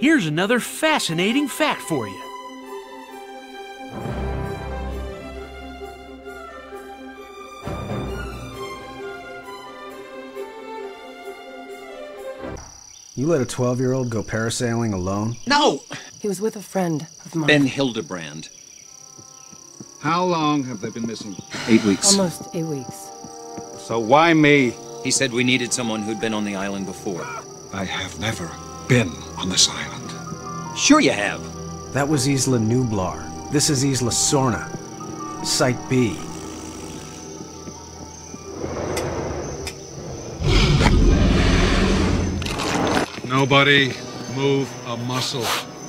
Here's another fascinating fact for you. You let a 12-year-old go parasailing alone? No! He was with a friend of mine. Ben Hildebrand. How long have they been missing? 8 weeks. Almost 8 weeks. So why me? He said we needed someone who'd been on the island before. I have never been on this island. Sure you have. That was Isla Nublar. This is Isla Sorna. Site B. Nobody move a muscle.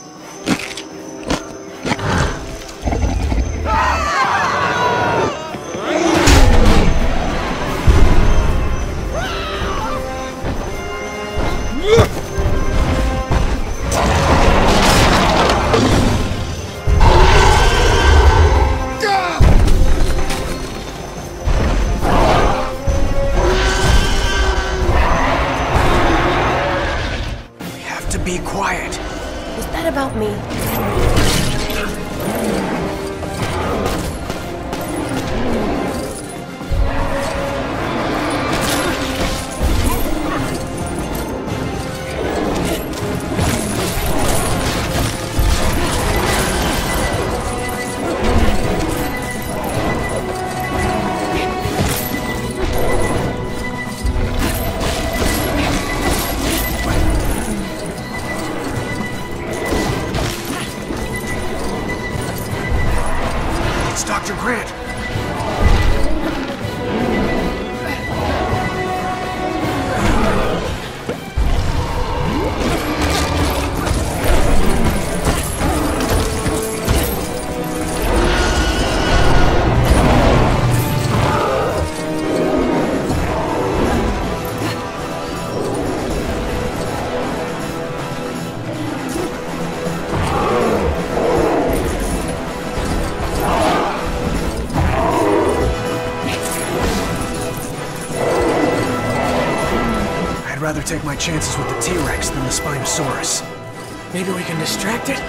Be quiet. Was that about me? Dr. Grant! I'd rather take my chances with the T-Rex than the Spinosaurus. Maybe we can distract it?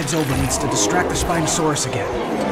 heads over needs to distract the Spinosaurus again.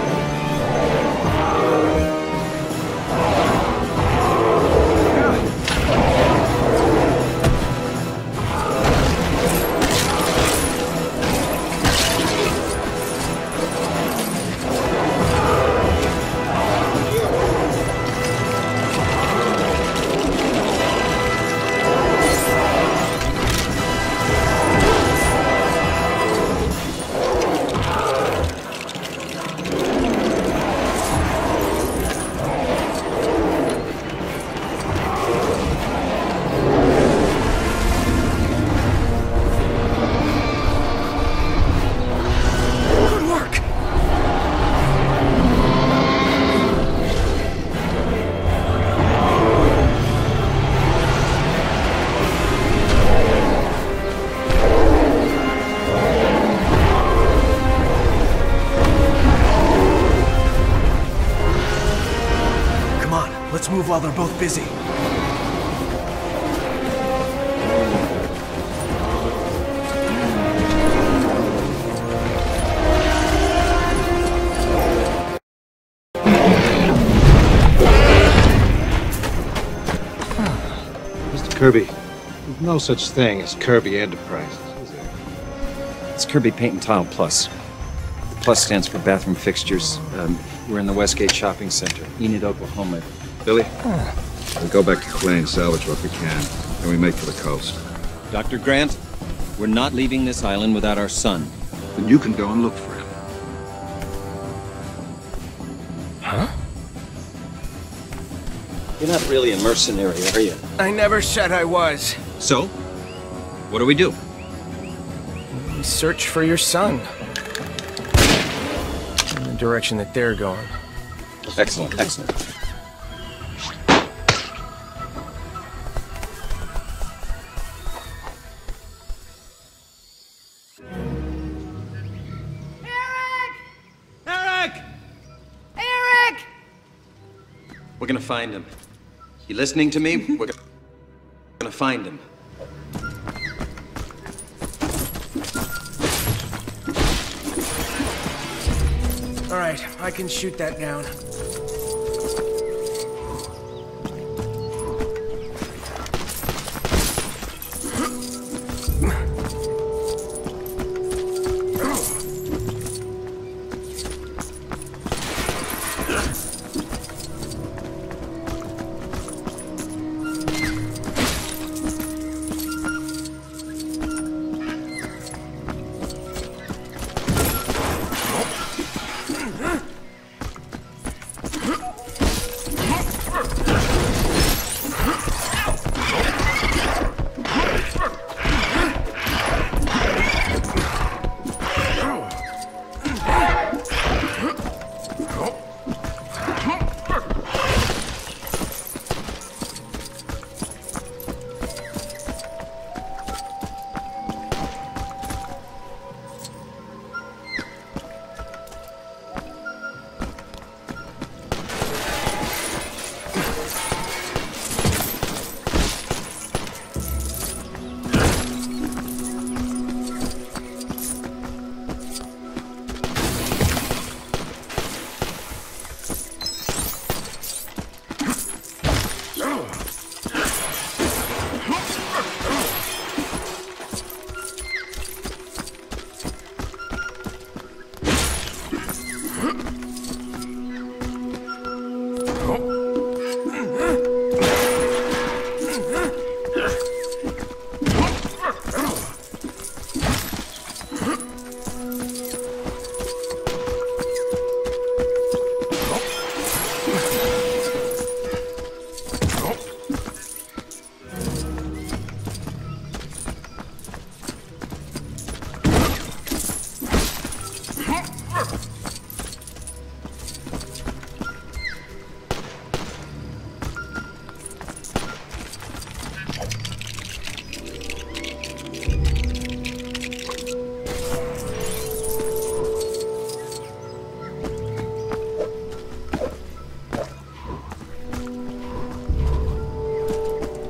Let's move while they're both busy. Mr. Kirby, there's no such thing as Kirby Enterprises, is there? It's Kirby Paint and Tile Plus. The Plus stands for bathroom fixtures. We're in the Westgate Shopping Center, Enid, Oklahoma. Billy, we go back to Clay and salvage what we can, and we make for the coast. Dr. Grant, we're not leaving this island without our son. Then you can go and look for him. Huh? You're not really a mercenary, are you? I never said I was. So, what do we do? We search for your son. In the direction that they're going. Excellent, excellent. We're gonna find him. You listening to me? We're gonna find him. All right, I can shoot that down.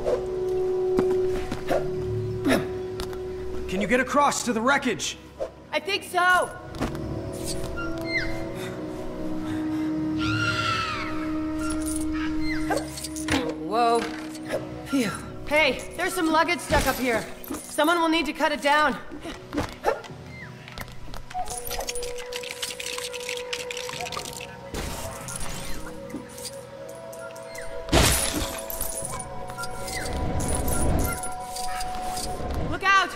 Can you get across to the wreckage? I think so! Whoa. Phew. Hey, there's some luggage stuck up here. Someone will need to cut it down. Look out!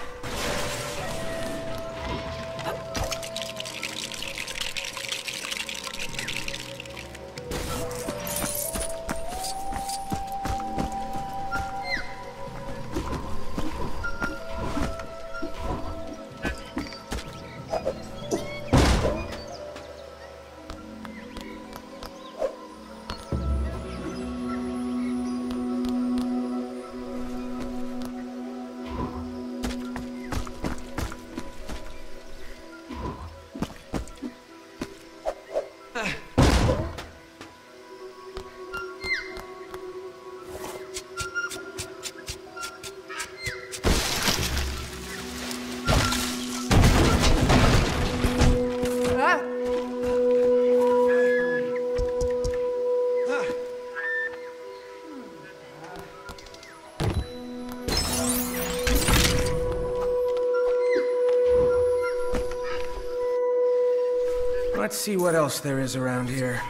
Let's see what else there is around here.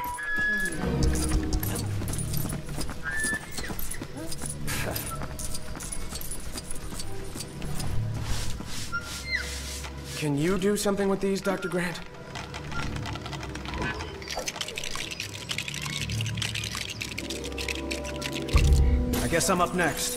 Can you do something with these, Dr. Grant? I guess I'm up next.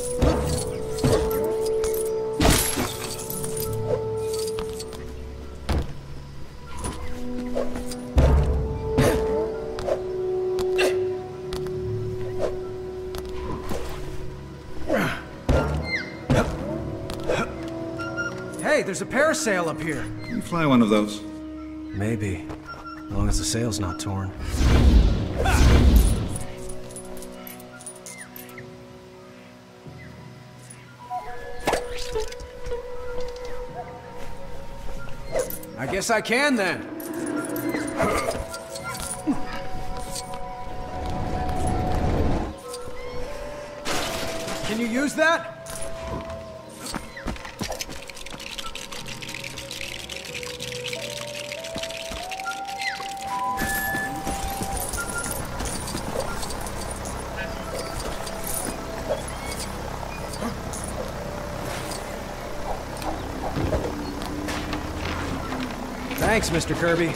Hey, there's a parasail up here. Can you fly one of those? Maybe, as long as the sail's not torn. I guess I can then. Can you use that? Thanks, Mr. Kirby.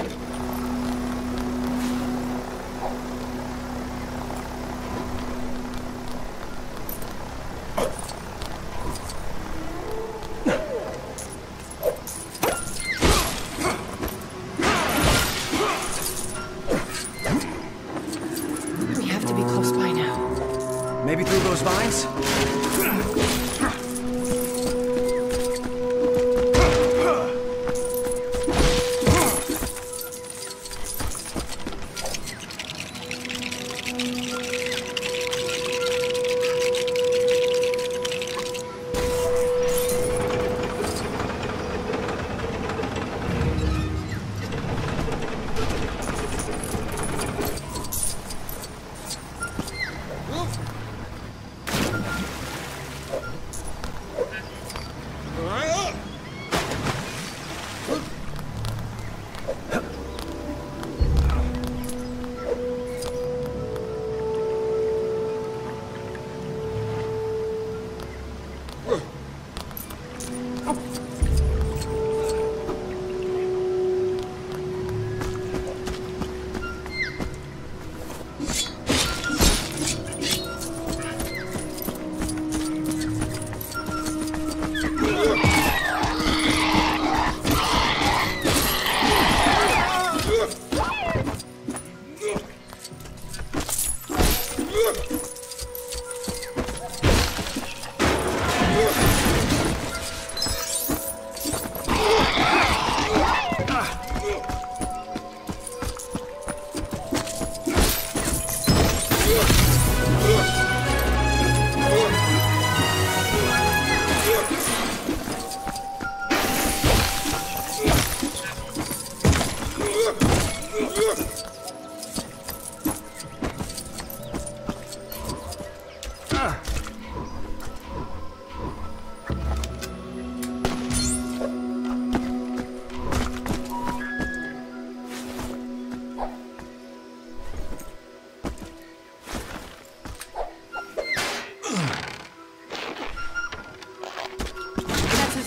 We have to be close by now. Maybe through those vines?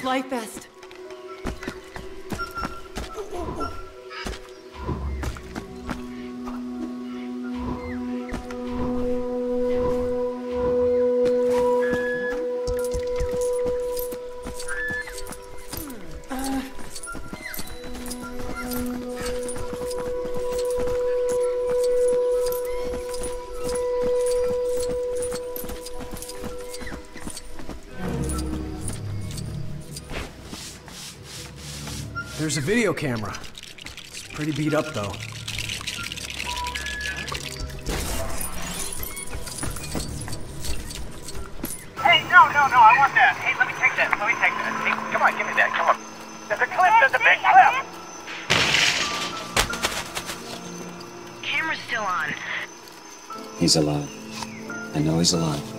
life vest. There's a video camera. It's pretty beat up, though. Hey, no, I want that. Hey, let me take that. Hey, come on, give me that. Come on. There's a clip. There's a big clip. Camera's still on. He's alive. I know he's alive.